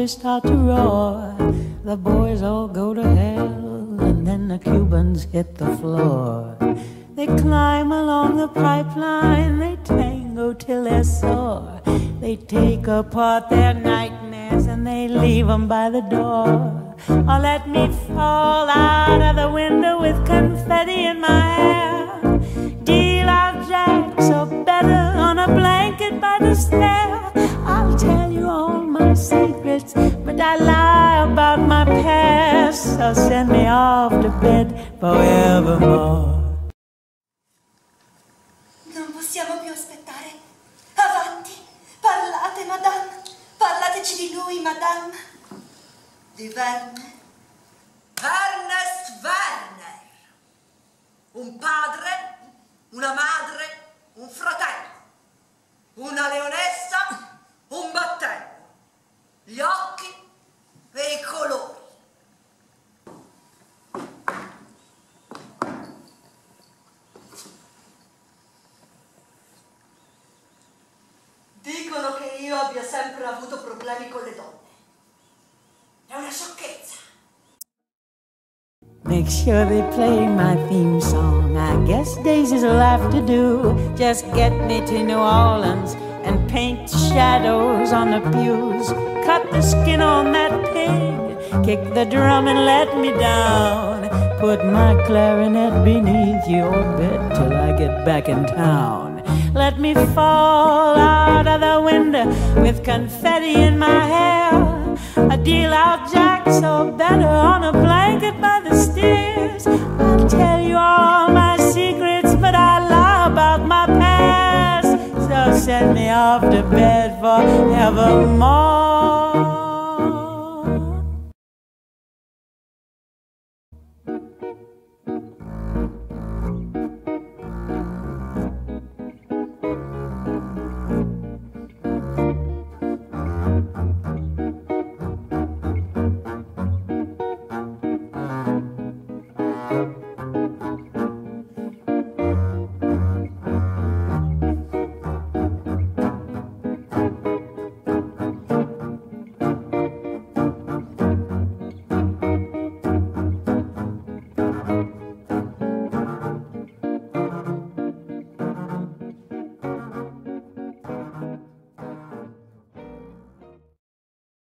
they start to roar. The boys all go to hell, and then the Cubans hit the floor. They climb along the pipeline, they tango till they're sore. They take apart their nightmares and they leave them by the door. Or let me fall out of the window with confetti in my hair. Deal out jacks or better on a blanket by the stair. I'll tell you all my secrets, but I lie about my past. So send me off to bed forevermore. Non possiamo più aspettare. Avanti, parlate, madame. Parlateci di lui, madame. Di Werner. Ernest Werner. Un padre, una madre, un fratello. Una leonessa, un battello. Gli occhi e i colori. Dicono che io abbia sempre avuto problemi con le donne. È una sciocchezza. Make sure they play my theme song. I guess Daisies will have to do. Just get me to New Orleans and paint shadows on the pews. Cut the skin on that pig, kick the drum and let me down. Put my clarinet beneath your bed till I get back in town. Let me fall out of the window with confetti in my hair. I deal out jacks or better on a blanket by the stairs. I'll tell you all my secrets, but I lie about my past. So send me off to bed forevermore.